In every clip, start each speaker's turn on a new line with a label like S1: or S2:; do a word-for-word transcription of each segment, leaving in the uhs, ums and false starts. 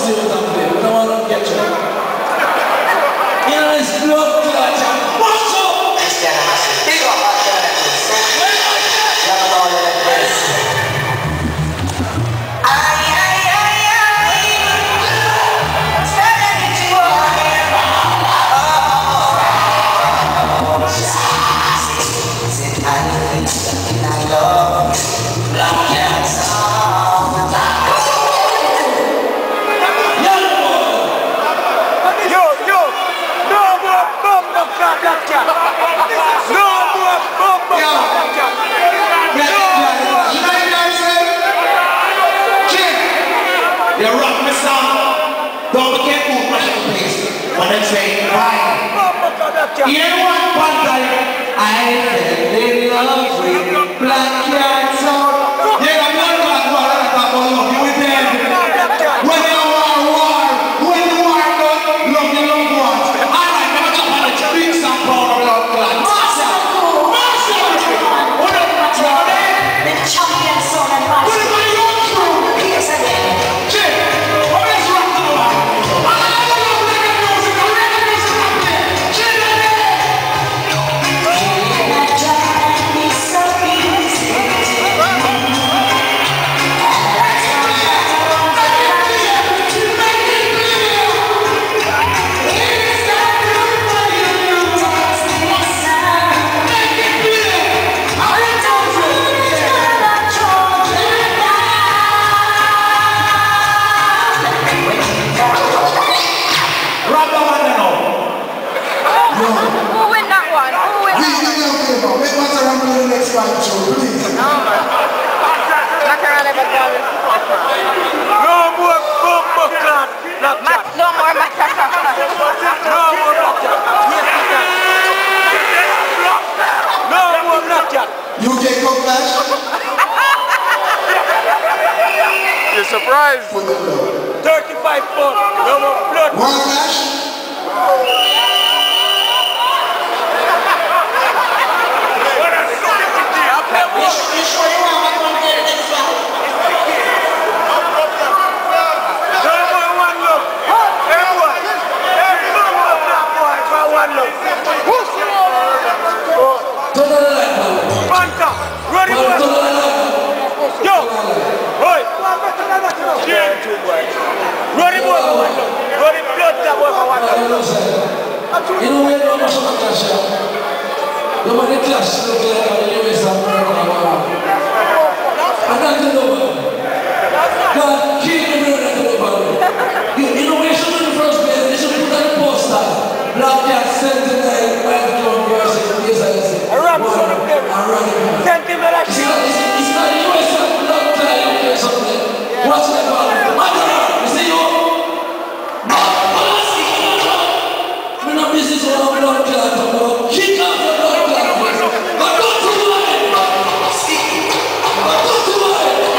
S1: serious and play. We don't want to get you. You know, it's blood clot. Watch out!
S2: This kind of massive. Big up alternatives. Love it all like this. Aye, aye, aye, aye. Standing in the water. Oh, sit and think I love black cats.
S3: Black cat. No more bumper black cat. No more.
S4: You know what I'm saying? Kid, you rock me song. Don't be careful, rush the place. When they say, why? You know what, one time, I fell in love with black cat song. Yeah, I'm not going to go around and talk about love. You with them? When you war, war. When you war, love, love your loved ones. All right, now jump on the streets and pound of blood clot. Master! Master! What up, Master?
S2: The champion son and master.
S4: What about your crew?
S2: Yes, again.
S4: Chip, what is wrong with you? I don't know reggae music. I reggae music up there. Chip,
S3: No more bumper clan.
S5: No more matter.
S3: No more black cat. No more black cat.
S4: U K Cup Clash?
S3: You're surprised? thirty-five pounds. No more blood.
S4: One Clash? You sure you want to come here next time?
S3: No more one love. Everyone. Everyone love that boy for one love.
S1: Turn on the light, man.
S3: Panta. Ready
S1: Man,
S3: one.
S1: turn on the light.
S3: Yo. Oi. Yeah. Ready one. Ready blood that boy for one
S1: I
S3: love.
S1: don't know, sir. You know, we don't know much about clash, yeah? The money clash look like how the U S and America. I don't know, man. God, keep the real that to the bottom. You, you know, when you should do the first place, they should put on the poster. Black cat sentinel, white clown versus yes, I say.
S3: A ram son of them.
S1: A ram.
S3: Sentinel
S1: It's not, it's, it's not the U S and black tie, you care something. What's that about? Matter, you see you? We're not business on our blood clot, bro. Kick off your blood clot, please. But don't do it! But don't do it!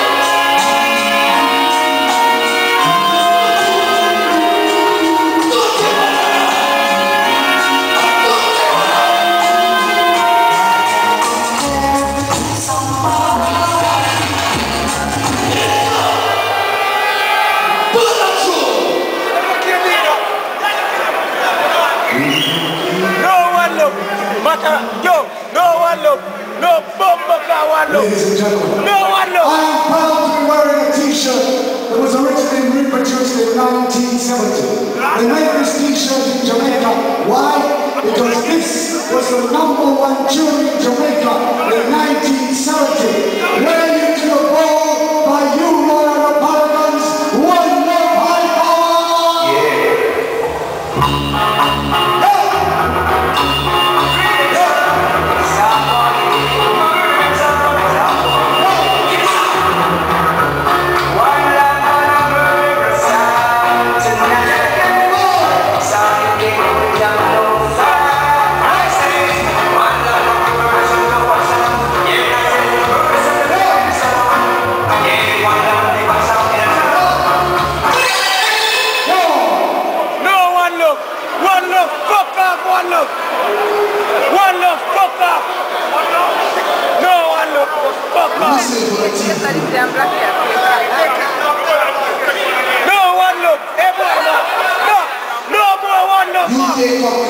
S3: Yo, no one look, no bumper car one look.
S6: Ladies and gentlemen,
S3: no one look.
S6: I am proud to be wearing a t-shirt that was originally reproduced in nineteen seventy. They made this t-shirt in Jamaica. Why? Because this was the number one tune in Jamaica in nineteen seventy. Way into the ball by you Royal Republicans. One love high power! Yeah!
S2: Yeah.
S4: take up